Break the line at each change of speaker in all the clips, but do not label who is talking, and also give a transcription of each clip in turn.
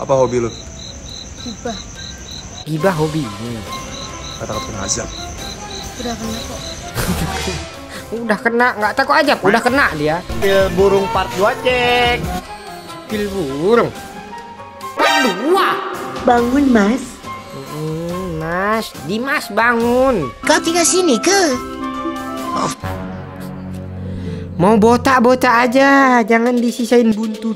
Apa hobi lu?
Gibah.
Gibah hobi.
Kata-kata kena azab.
Udah kena kok.
Udah kena, nggak takut aja. Udah kena dia.
Pil burung part 2 cek.
Pil burung. Part 2.
Bangun, Mas.
Mas, Dimas bangun.
Kau tinggal sini ke?
Mau botak-botak aja, jangan disisain buntut.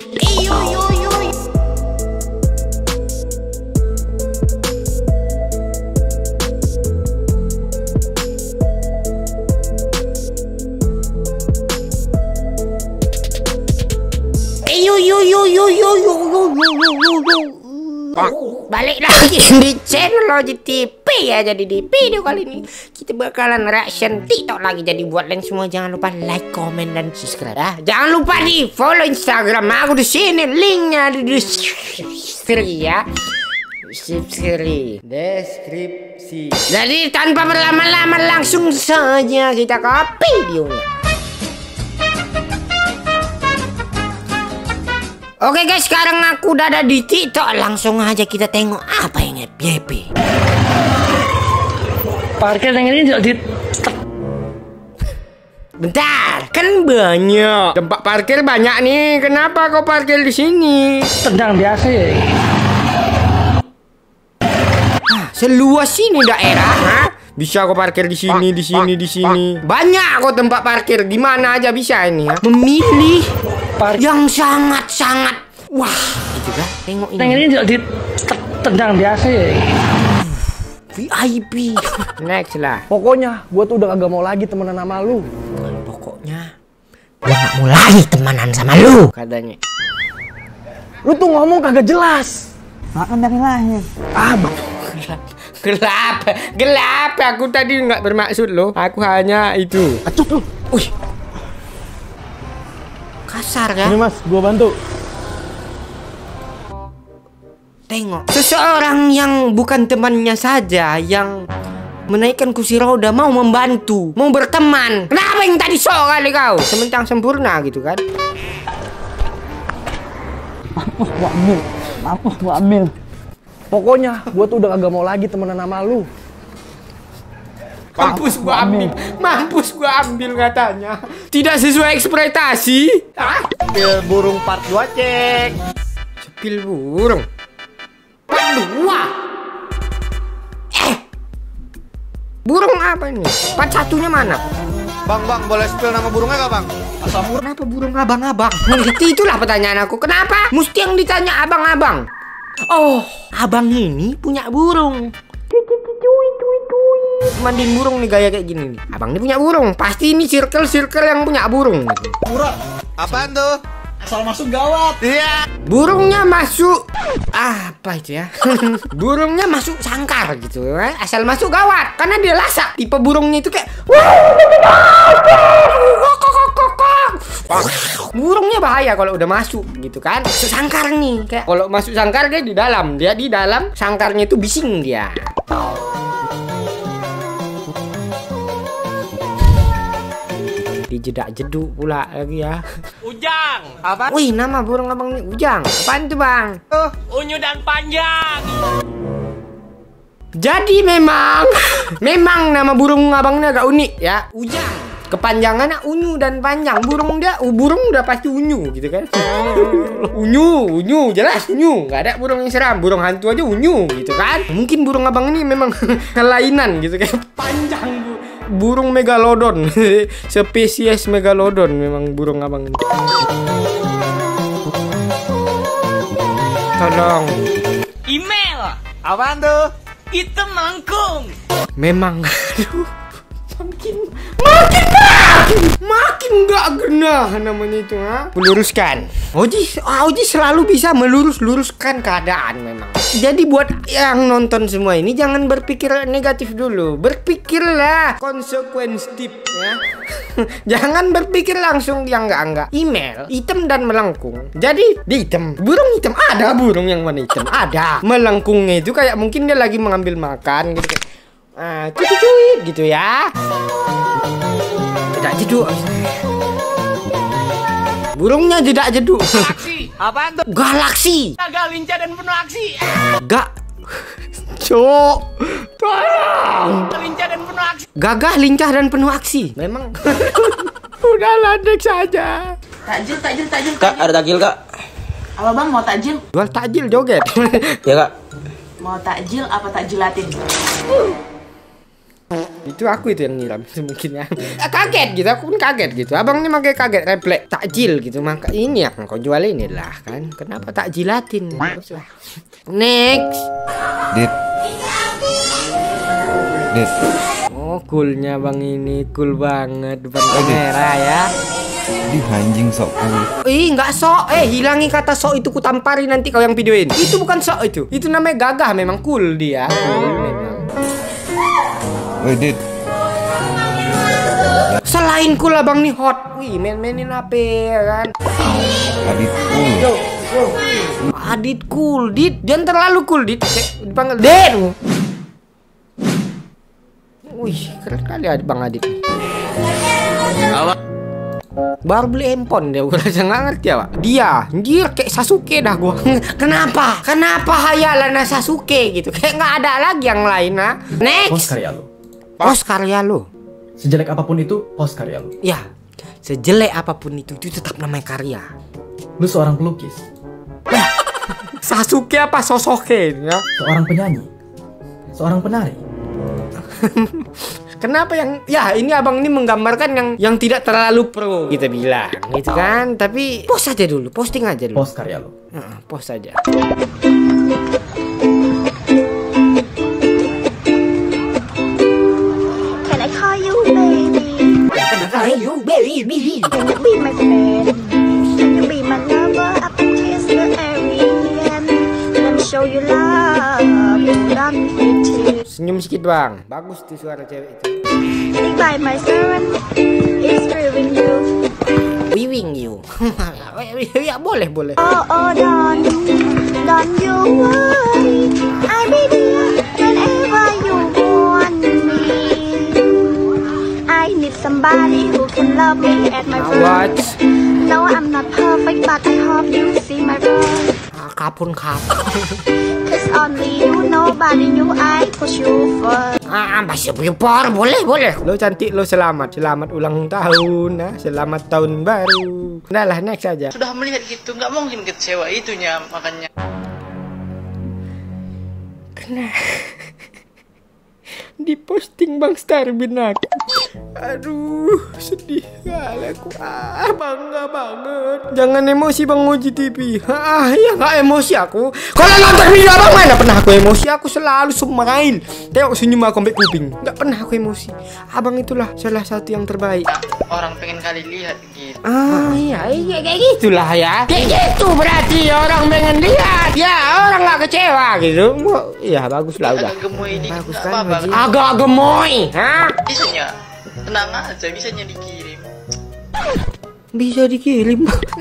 Balik lagi di channel OJTV ya. Jadi di video kali ini kita bakalan reaction TikTok lagi. Jadi buat kalian semua jangan lupa like, comment, dan subscribe ya. Jangan lupa di follow Instagram aku di sini, linknya di deskripsi ya. Deskripsi. Jadi tanpa berlama-lama langsung saja kita ke videonya. Oke guys, sekarang aku udah ada di TikTok. Langsung aja kita tengok apa yang FYP.
Parkir yang ini di
Bentar, kan banyak tempat parkir banyak nih. Kenapa kau parkir di sini?
tendang biasa ya.
Seluas ini daerah, ha? Bisa kau parkir di sini, di sini, di sini. Banyak kok tempat parkir. Di mana aja bisa ini ya. Memilih yang sangat-sangat wah, gitu kan? Tengok ini.
Yang ini di tendang biasa ya.
VIP. Next lah.
Pokoknya gua tuh udah kagak mau lagi temenan sama lu.
Pokoknya gua gak mau lagi temenan sama lu, katanya.
Lu tuh ngomong kagak jelas.
Makan dari lahir.
Gelap. Aku tadi nggak bermaksud loh. Aku hanya itu.
Acut lu.
Wih. Kasar kan?
Ini Mas, gua bantu.
Tengok. Seseorang yang bukan temannya saja yang menaikkan kursi roda mau membantu, mau berteman. Kenapa yang tadi sok kali kau? Sementang sempurna gitu kan?
Mampus gua ambil. Pokoknya gua tuh udah kagak mau lagi temenan sama lu.
Mampus gua ambil katanya. Tidak sesuai ekspektasi. Hah?
Pil burung part 2 cek.
Pil burung. Part 2. Burung apa ini? Part satunya mana?
Bang, boleh spill nama burungnya gak, Bang?
Kenapa burung abang-abang? Itulah pertanyaan aku. Kenapa mesti yang ditanya abang-abang? Oh, abang ini punya burung. Mandiin burung nih gaya kayak gini nih. Abang ini punya burung. Pasti ini circle yang punya burung.
Murah. Apaan tuh?
Asal masuk gawat.
Iya.
Burungnya masuk apa itu ya? Burungnya masuk sangkar gitu. Asal masuk gawat. Karena dia lasak. Tipe burungnya itu kayak burungnya bahaya kalau udah masuk gitu kan. Masuk sangkar nih. Kayak kalau masuk sangkar dia di dalam. Dia di dalam sangkarnya itu bising dia. Dijedak jeduk pula lagi ya.
Ujang.
Apa?
Wih, nama burung abang ini Ujang. Apaan tuh bang?
Unyu dan panjang.
Jadi memang nama burung abang ini agak unik ya. Ujang. Kepanjangannya unyu dan panjang. Burung udah pasti unyu gitu kan. Unyu, jelas unyu. Nggak ada burung yang seram. Burung hantu aja unyu gitu kan. Mungkin burung abang ini memang kelainan gitu kayak panjang. Burung megalodon. Spesies megalodon memang burung abang ini. Tolong.
Email.
Apaan tuh?
Itu mangkung.
Memang aduh, makin nggak genah namanya itu, ha? Meluruskan. Oji selalu bisa meluruskan keadaan memang. Jadi buat yang nonton semua ini jangan berpikir negatif dulu. Berpikirlah konsekuensif ya. Jangan berpikir langsung yang enggak. Email hitam dan melengkung. Jadi di hitam, burung hitam ada, burung yang warna hitam ada. Melengkungnya itu kayak mungkin dia lagi mengambil makan gitu. Cuit gitu ya. Tidak jeduk. Burungnya tidak jeduk.
Apaan tuh?
Galaksi.
Gagah, lincah dan penuh aksi.
Gak. Cok. Tolong.
Lincah dan penuh aksi.
Gagah, lincah dan penuh aksi. Memang. Udahlah, next saja.
Takjil.
Kak, ada takjil kak?
Apa bang mau takjil?
Jual takjil joget.
Ya kak.
Mau takjil apa takjilatin?
Itu aku itu yang nyiram mungkin ya. Kaget gitu, aku pun kaget gitu. Abang ini makanya kaget refleks takjil gitu. Maka ini yang kau jual ini lah kan. Kenapa tak jilatin? Terus lah. Next.
Dit.
Oh, coolnya bang ini cool banget depan kamera ya.
Di anjing sok cool.
Ih, nggak sok. Hilangi kata sok itu, ku tampari nanti kau yang videoin. Itu bukan sok itu. Itu namanya gagah, memang cool dia. Cool memang.
Woi, Dit.
Selain cool abang nih hot. Wih, main-mainin apa ya kan?
Adit cool.
Adit cool, Dit. Jangan terlalu cool, Dit. Dipanggil Dit. Wih, keren kali Bang Adit. Baru beli handphone dia, gue rasa nggak ngerti ya, Pak. Dia, anjir kayak Sasuke dah gua. Kenapa? Kenapa hayalan Sasuke gitu? Kayak nggak ada lagi yang lain, nah. Next.
Post karya lo.
Post karya lo.
Sejelek apapun itu, post karya lo.
Ya, sejelek apapun itu tetap namanya karya.
Lu seorang pelukis,
Sasuke apa Sosoke ya?
seorang penyanyi, seorang penari.
Kenapa yang ya ini abang ini menggambarkan yang tidak terlalu pro kita bilang gitu kan, tapi post aja dulu, posting aja dulu.
Post karya lo.
Post aja.
Can I call you baby? Can you be my friend? Can you be my lover up until the end? Let me show you love, don't pretend.
Senyum sedikit bang, bagus tuh suara cewek itu.
By my servant is proving you.
Wiwing you. Ya boleh.
Oh, don't you worry. I'll be there whenever you want me. I need somebody who can love me at my
What?
worst. No, I'm not perfect, but I hope you see my worth.
Kapun.
Cause only you, nobody knew I push you first.
Masih prepare, boleh. Lo cantik, lo selamat ulang tahun, nah. Selamat tahun baru. Udahlah, next aja.
Sudah melihat gitu, nggak mungkin kecewa itunya, makanya.
Kena diposting Bang Starbin aku. Aduh, sedih kali aku. Bangga banget. Jangan emosi Bang Moji TV. Ya nggak emosi aku. Kalau nonton video abang mana pernah aku emosi. Aku selalu smile. Tengok senyum aku sampai kuping. Nggak pernah aku emosi. Abang itulah salah satu yang terbaik.
Orang pengen kali lihat gitu.
Iya kayak gitulah ya. Kayak gitu berarti orang pengen lihat. Ya orang nggak kecewa gitu. Ya bagus lah udah.
Agak gemoy dikit,
Bagus
nggak
kan,
apa-apa.
Moji? Agak gemoy. Hah?
Bisanya, tenang aja, bisanya dikirim.
Bisa dikirim.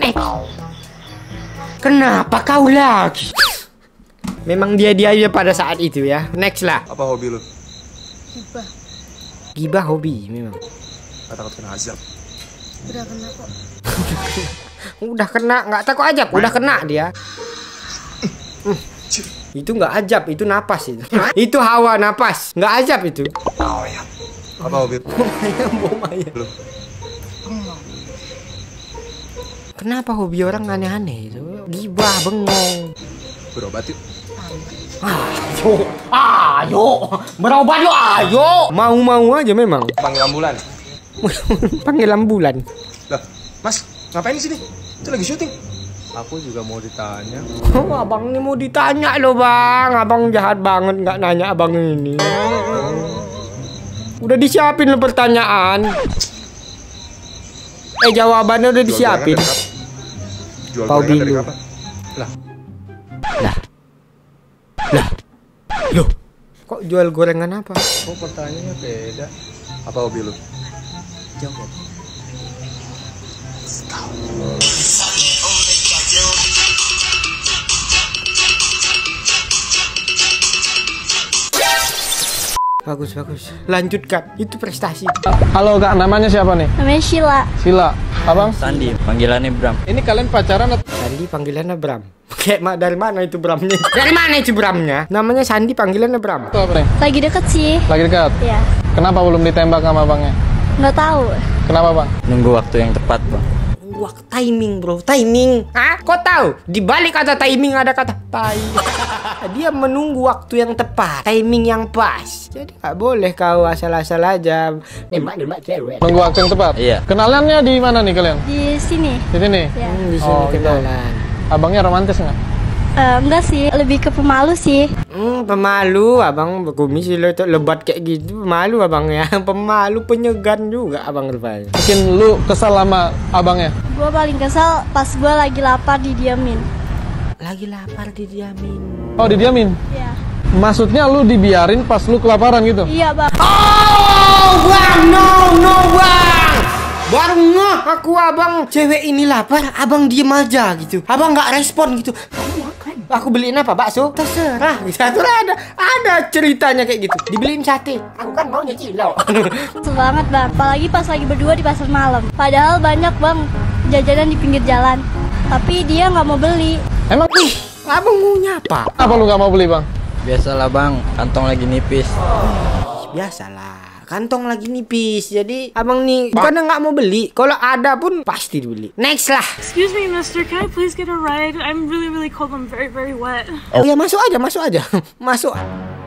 Kenapa kau lagi? Memang dia pada saat itu ya. Next lah.
Apa hobi lu?
Gibah hobi memang.
Gak takut kena azab.
Udah kena kok.
Udah kena, nggak takut ajab. Udah kena dia. Itu nggak ajab, itu napas itu. Itu hawa napas, nggak ajab itu.
Apa hobi lu?
Bom ayam.
Lu.
Kenapa hobi orang aneh-aneh itu? Gibah, bengong.
Berobat yuk.
Ayo, berobat yuk, ayo. Mau aja memang.
Panggil ambulan.
Panggil ambulan.
Lah, Mas, ngapain di sini? Itu lagi syuting. Aku juga mau ditanya.
Abang ini mau ditanya loh bang. Abang jahat banget nggak nanya abang ini. Udah disiapin lo pertanyaan. Jawabannya udah disiapin.
Jual
Pau
gorengan dari
Bilu.
kapan? Lah,
Loh, kok jual gorengan apa?
kok pertanyaannya beda? Apa hobi lu?
Jawab. Bagus. Lanjutkan. Itu prestasi.
Halo Kak, namanya siapa nih?
Namanya Sheila.
Sila. Abang?
Sandi, panggilannya Bram.
Ini kalian pacaran atau?
Sandi panggilannya Bram. Kayak dari mana itu Bramnya? Dari mana itu Bramnya? Namanya Sandi panggilannya Bram.
Itu apa nih?
Lagi deket sih.
Lagi dekat?
Ya.
Kenapa belum ditembak sama abangnya?
Nggak tahu.
Kenapa bang?
Nunggu waktu yang tepat, Bang.
Waktu timing bro, timing. Hah? Kok tahu? Di balik kata timing ada kata tai. Dia menunggu waktu yang tepat, timing yang pas. Jadi nggak boleh kau asal-asal aja nembak cewek.
Nunggu waktu yang tepat?
Iya.
Kenalannya di mana nih kalian?
Di sini.
Di sini?
Ya.
Di sini
Oh, gitu.
kenalan.
Abangnya romantis nggak?
Enggak sih, lebih ke pemalu sih.
Pemalu, abang kumis lebat kayak gitu. Pemalu abang ya, pemalu penyegan juga abang rupanya.
Mungkin lu kesal sama abangnya?
Gue paling kesel pas gue lagi lapar didiamin.
Lagi lapar didiamin.
Oh didiamin?
Iya.
Maksudnya lu dibiarin pas lu kelaparan gitu?
Iya bang.
Oh bang, no bang. Baru ngeh aku abang, cewek ini lapar, abang diem aja gitu. Abang nggak respon gitu. Aku beliin apa, bakso? Terserah. Satu ada ceritanya kayak gitu. Dibeliin sate. Aku kan maunya cilok.
Kesel banget bang. Apalagi pas lagi berdua di pasar malam. Padahal banyak bang jajanan di pinggir jalan. Tapi dia nggak mau beli.
Emang?
Ih, abang maunya apa?
Apa lu nggak mau beli bang?
Biasalah, Bang. Kantong lagi nipis.
Biasalah. Kantong lagi nipis. Jadi abang nih bukannya nggak mau beli. Kalau ada pun pasti dibeli. Next lah.
Excuse me, mister. Can I please get a ride? I'm really cold. I'm very wet.
Oh ya masuk aja. Masuk.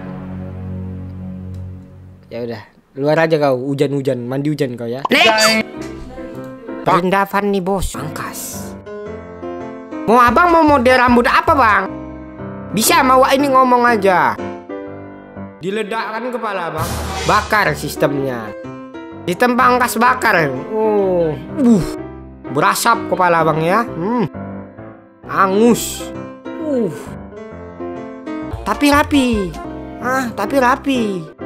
Ya udah, luar aja kau. Hujan-hujan, mandi hujan kau ya. Next. Perindavan nih bos. Pangkas. Mau abang mau model rambut apa bang? Bisa mau ini ngomong aja. Diledakkan kepala bang. Bakar sistemnya. Sistem pangkas bakar. Berasap kepala bang ya. Angus. Tapi rapi. Tapi rapi.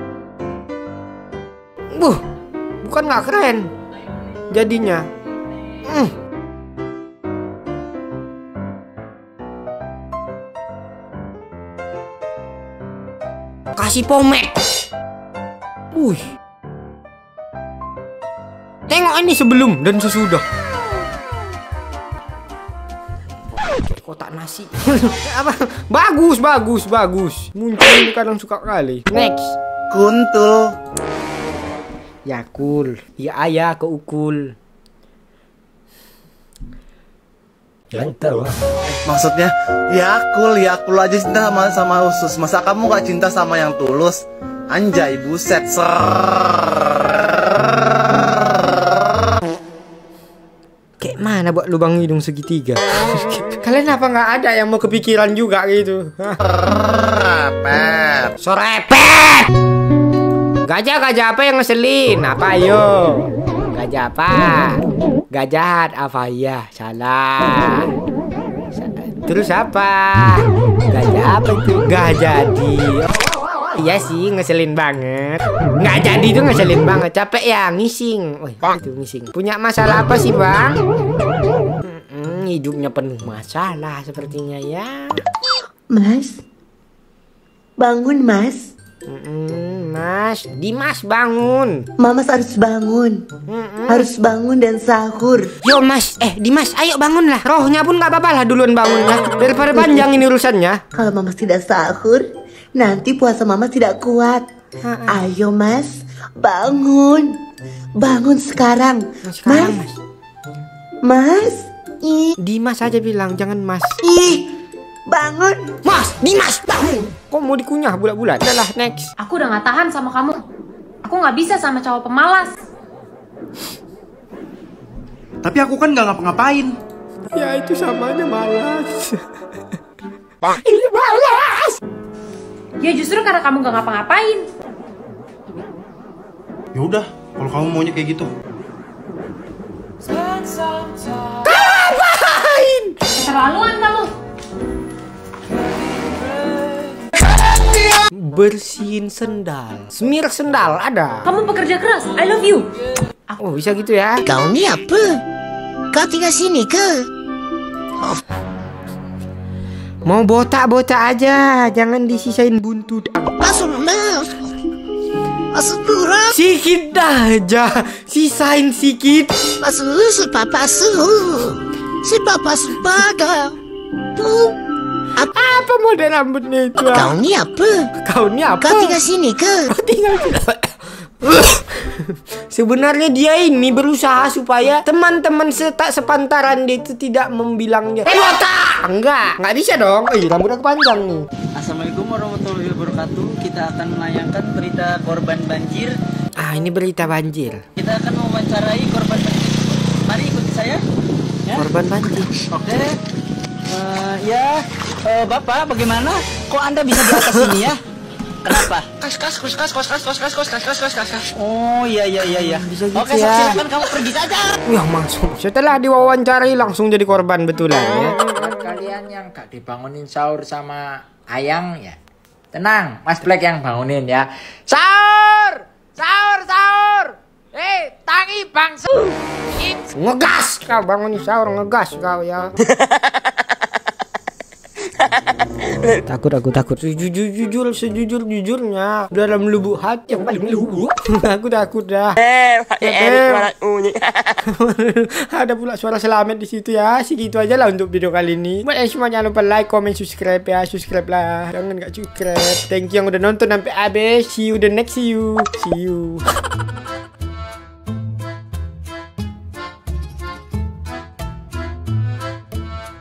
Bukan nggak keren jadinya. Kasih pomade. Tengok ini sebelum dan sesudah. Kotak nasi. Bagus. Muncul ini kadang suka kali. Next.
Kuntul.
Yakul. Ya ayah ke ukul.
Maksudnya Yakul aja cinta sama usus. Masa kamu gak cinta sama yang tulus? Anjay, buset.
Kayak mana buat lubang hidung segitiga? Kalian apa nggak ada yang mau kepikiran juga gitu? Sorepet. Gajah apa yang ngeselin? Apa yo? Gajah apa? Gajah apa ya? Salah. Terus apa? Gajah apa itu? Gak jadi. Iya sih ngeselin banget. Nggak jadi tuh ngeselin banget. Capek ya ngising. Itu ngising. Punya masalah apa sih bang? Hidupnya penuh masalah sepertinya ya.
Mas, bangun mas.
Mas, Dimas bangun.
Mamas harus bangun. Harus bangun dan sahur.
Yo mas, Dimas ayo bangun lah. Rohnya pun nggak apa-apa lah duluan bangun lah. Daripada panjang ini urusannya.
Kalau mamas tidak sahur, nanti puasa mama tidak kuat. Ayo mas, bangun. Bangun sekarang. Mas. Mas.
Dimas aja bilang, jangan mas.
Bangun.
Mas, Dimas bangun. Kok mau dikunyah bulat-bulat? Udah lah, next.
Aku udah gak tahan sama kamu. Aku gak bisa sama cowok pemalas.
Tapi aku kan gak ngapa-ngapain.
Ya itu samanya malas. Ini malas.
Ya justru karena kamu gak ngapa-ngapain.
Ya udah, kalau kamu maunya kayak gitu.
Ngapain?
Keterlaluan kamu.
Bersihin sendal. Semir sendal ada.
Kamu pekerja keras. I love you.
Oh bisa gitu ya.
Kau ni apa? Kau tinggal sini ke?
Mau botak-botak aja, jangan disisain buntut.
Langsung
Sikit aja, sisain sikit.
Si papa sebagai
Apa model rambutnya itu?
Kau ni apa?
Kau ni apa?
Kau tinggal sini ke?
Tinggal Sebenarnya dia ini berusaha supaya teman-teman sepantaran dia itu tidak membilangnya botak. Enggak bisa dong. Rambut aku panjang nih.
Assalamualaikum warahmatullahi wabarakatuh. Kita akan menayangkan berita korban banjir.
Ini berita banjir.
Kita akan mewawancarai korban banjir. Mari ikuti saya. Ya?
Korban banjir.
Oke. Bapak, bagaimana? Kok Anda bisa di atas sini ya? Kenapa? Kas. Oh iya.
Bisa gitu.
Oke, silakan kamu pergi saja.
Langsung setelah diwawancarai langsung jadi korban betulan ya.
Kalian yang gak dibangunin sahur sama Ayang ya. Tenang, Mas Black yang bangunin ya. Sahur. Tangi bangsa.
Ngegas kau bangun sahur, ngegas kau ya. Takut. Sejujurnya dalam lubuk hati yang paling lubuk. Aku takut dah. Ada pula suara selamat di situ ya. Segitu aja lah untuk video kali ini. Buat semua jangan lupa like, comment, subscribe ya. Subscribe lah. Jangan gak subscribe. Thank you yang udah nonton sampai habis. See you the next. See you.